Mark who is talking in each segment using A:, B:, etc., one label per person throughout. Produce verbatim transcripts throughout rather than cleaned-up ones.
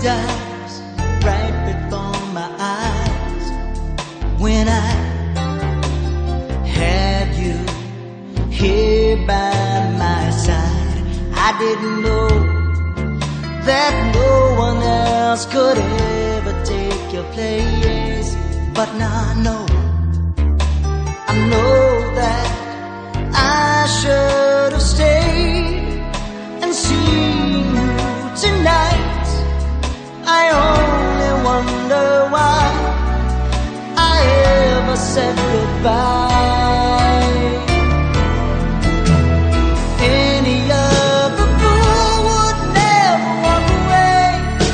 A: dies right before my eyes. When I had you here by my side, I didn't know that no one else could ever take your place. But now I know, I know that I should have stayed and seen you tonight. I only wonder why I ever said goodbye. Any other fool would never walk away.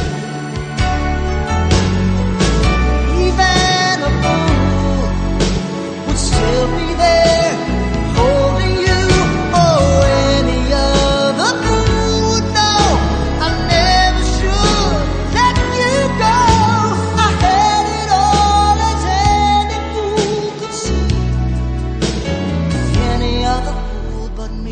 A: Even a fool would still be there holding you. Oh, any other fool would know I never should let you go. I had it all as any fool could see. Any other fool but me.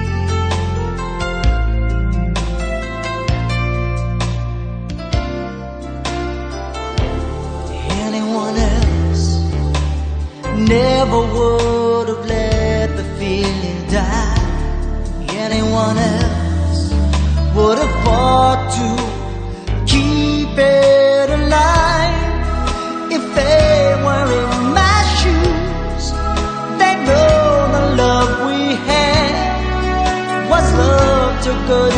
A: Anyone else never would have let the feeling die. Anyone else would have fought to keep it alive. If they were in my shoes, they know the love we had was love too good